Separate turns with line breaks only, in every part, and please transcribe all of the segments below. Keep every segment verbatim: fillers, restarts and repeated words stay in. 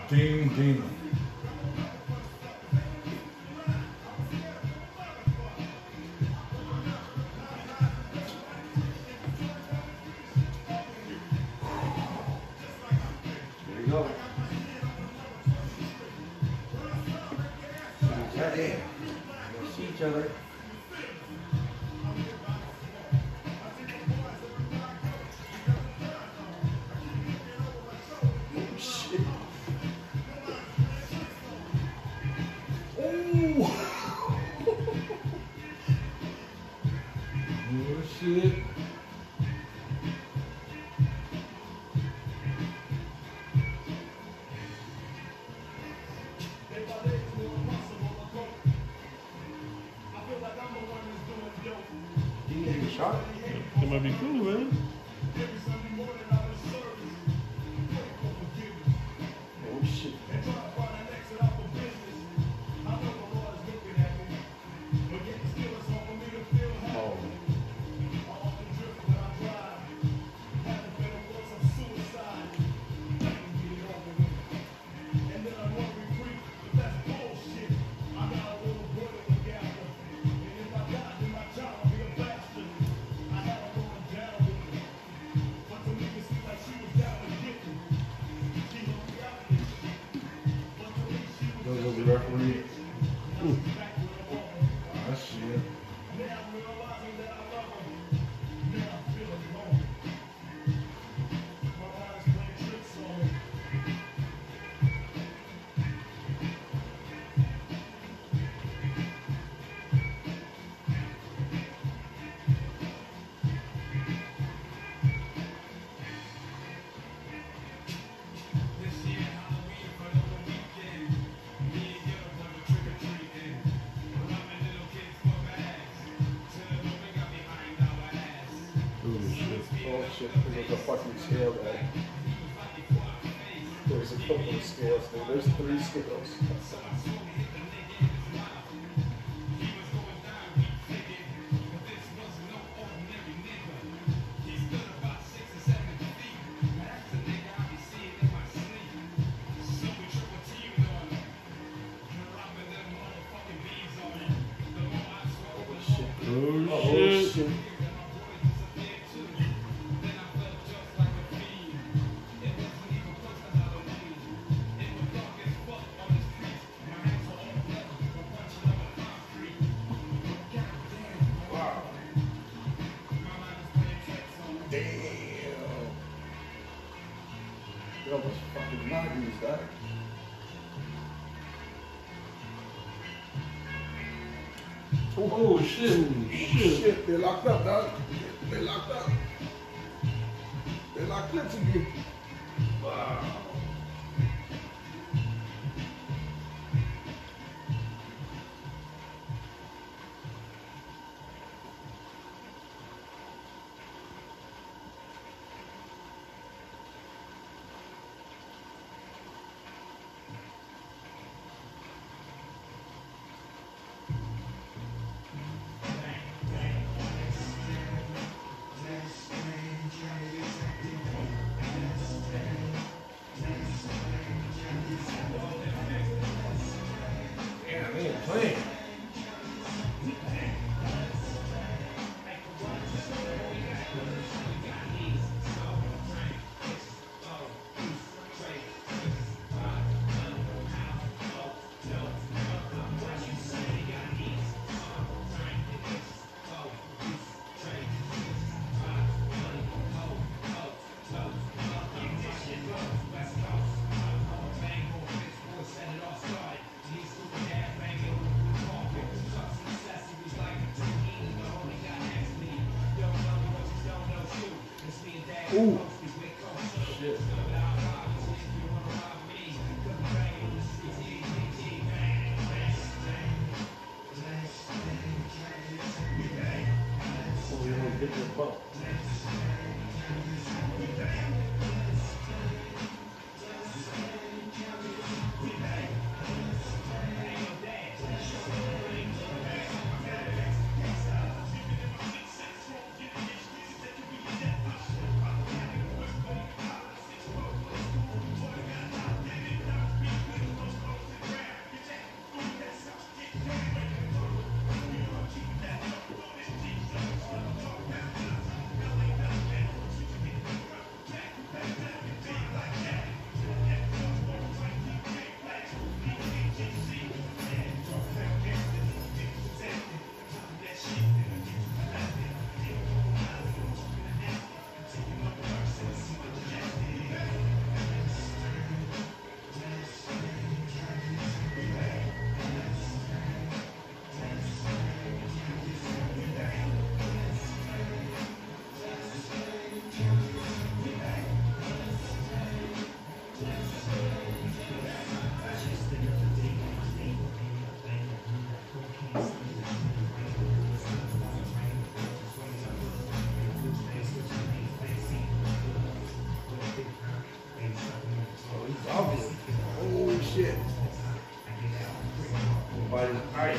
Ding, ding. There you go. That's it. We'll see each other. Shit. You need a shot?
That might be cool, man.
Oh shit. Oh. Those are the referee. Ooh. That shit. Oh shit, there's a fucking scale there. There's a couple of scales there. There's three scales.
Oh,
Oh
shit.
shit. Wow. Damn. That was fucking nineties, that.
Oh, shit. Shit.
Shit, they're locked up, dog. They're locked up. They're locked up to me. Wow. Damn, they ain't playing. Ooh. Shit. Oh, you don't get your bump. shit.
By his eye.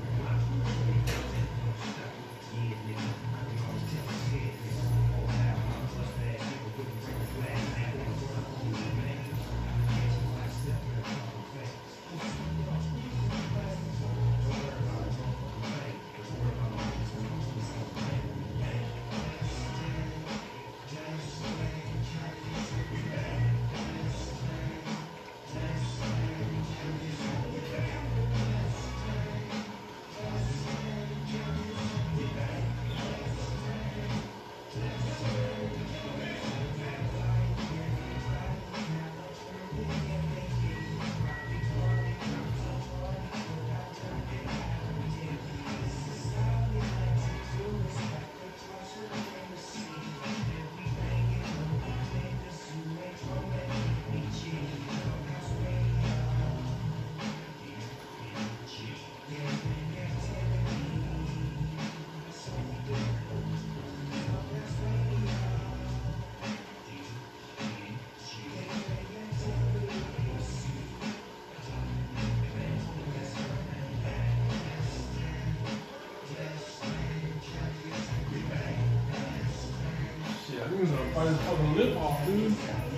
I think he's gonna bite his fucking lip off, dude.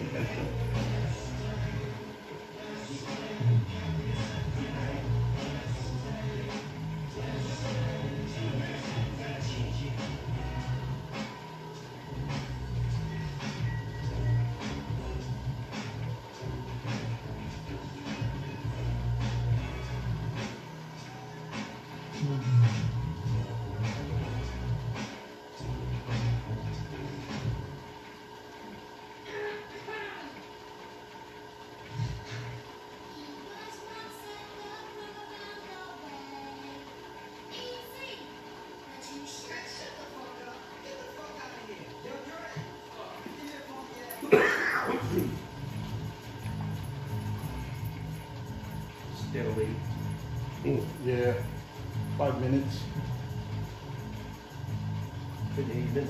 Steadily.
Yeah, five minutes.
Couldn't even.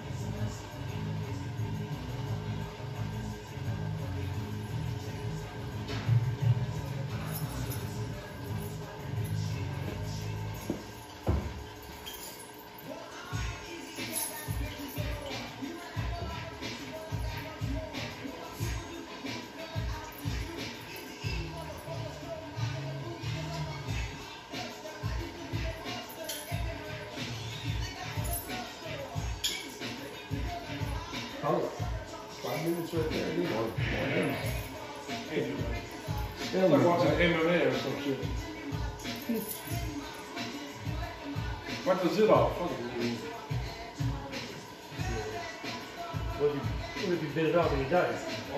Oh, five minutes right there, dude. Or, or, yeah.
It's like watching M M A or some shit. Wipe the zit off. Fuck it.
What if you, what if you bit it off and you died?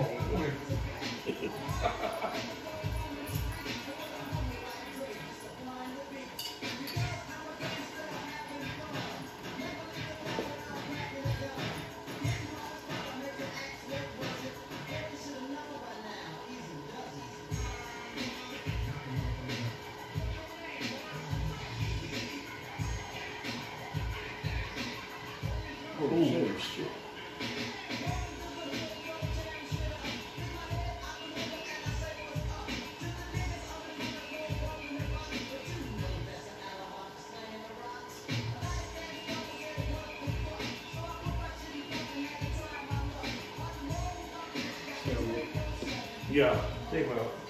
Oh, shit. shit. Yeah, take one out.